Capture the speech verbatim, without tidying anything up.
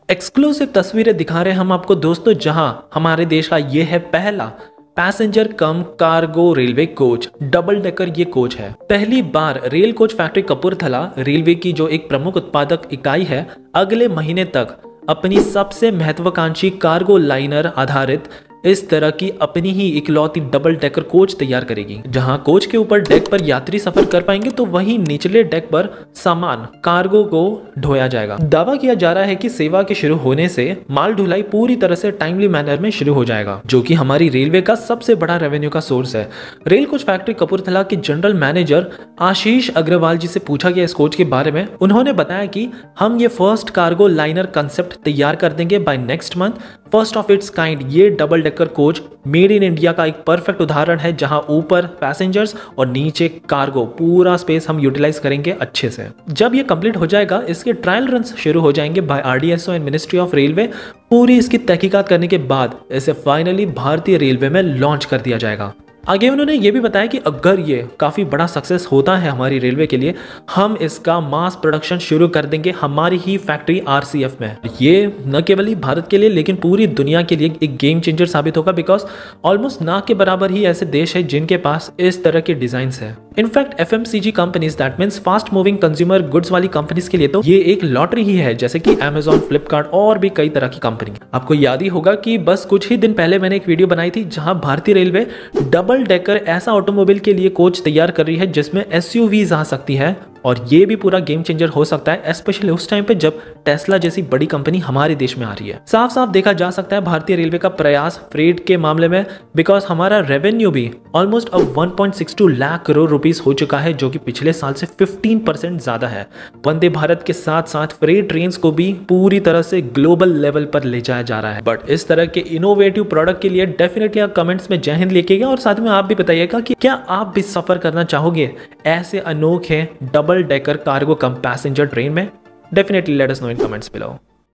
Exclusive तस्वीरें दिखा रहे हैं हम आपको दोस्तों, जहां हमारे देश का ये है पहला passenger cum cargo railway coach. Double decker ये कोच है। पहली बार rail coach factory Kapurthala railway की जो एक प्रमुख उत्पादक इकाई है, अगले महीने तक अपनी सबसे महत्वाकांक्षी कार्गो लाइनर आधारित इस तरह की अपनी ही इकलौती डबल डेकर कोच तैयार करेगी। जहां कोच के ऊपर डेक पर यात्री सफर कर पाएंगे तो वहीं निचले डेक पर सामान कार्गो को ढोया जाएगा। दावा किया जा रहा है कि सेवा के शुरू होने से माल ढुलाई पूरी तरह से टाइमली मैनर में शुरू हो जाएगा, जो कि हमारी रेलवे का सबसे बड़ा रेवेन्यू का सोर्स है। रेल कोच फैक्ट्री कपूरथला के जनरल मैनेजर आशीष अग्रवाल जी से पूछा गया इस कोच के बारे में। उन्होंने बताया कि हम ये फर्स्ट कार्गो लाइनर कंसेप्ट तैयार कर देंगे by next month. First of its kind ये double decker coach made in India का एक परफेक्ट उदाहरण है, जहां ऊपर पैसेंजर्स और नीचे कार्गो पूरा स्पेस हम यूटिलाइज करेंगे अच्छे से। जब ये कंप्लीट हो जाएगा, इसके ट्रायल रन्स शुरू हो जाएंगे by RDSO and ministry of railway. पूरी इसकी तहकीकात करने के बाद इसे फाइनली भारतीय रेलवे में लॉन्च कर दिया जाएगा। आगे उन्होंने ये भी बताया कि अगर ये काफ़ी बड़ा सक्सेस होता है हमारी रेलवे के लिए, हम इसका मास प्रोडक्शन शुरू कर देंगे हमारी ही फैक्ट्री आरसीएफ में। ये न केवल ही भारत के लिए लेकिन पूरी दुनिया के लिए एक गेम चेंजर साबित होगा, बिकॉज ऑलमोस्ट ना के बराबर ही ऐसे देश है जिनके पास इस तरह के डिजाइन है। In fact FMCG companies, that means fast moving consumer goods वाली कंपनीज के लिए तो ये एक लॉटरी ही है, जैसे कि अमेजॉन, फ्लिपकार्ट और भी कई तरह की कंपनी। आपको याद ही होगा कि बस कुछ ही दिन पहले मैंने एक वीडियो बनाई थी जहां भारतीय रेलवे डबल डेकर ऐसा ऑटोमोबाइल के लिए कोच तैयार कर रही है जिसमें एसयूवीज आ सकती है, और ये भी पूरा गेम चेंजर हो सकता है, स्पेशली उस टाइम पे जब टेस्ला जैसी बड़ी कंपनी हमारे देश में आ रही है। साफ साफ देखा जा सकता है भारतीय रेलवे का प्रयास फ्रेट के मामले में, बिकॉज हमारा रेवेन्यू भी ऑलमोस्ट अब one point six two lakh crore rupees हो चुका है, जो कि पिछले साल से फिफ्टीन परसेंट ज्यादा है। वंदे भारत के साथ साथ फ्रेट ट्रेन्स को भी पूरी तरह से ग्लोबल लेवल पर ले जाया जा रहा है। बट इस तरह के इनोवेटिव प्रोडक्ट के लिए डेफिनेटली आप कमेंट्स में जय हिंद लिखिएगा, और साथ में आप भी बताइएगा कि क्या आप भी सफर करना चाहोगे ऐसे अनोखे double decker cargo cum passenger train में। Definitely let us know in comments below.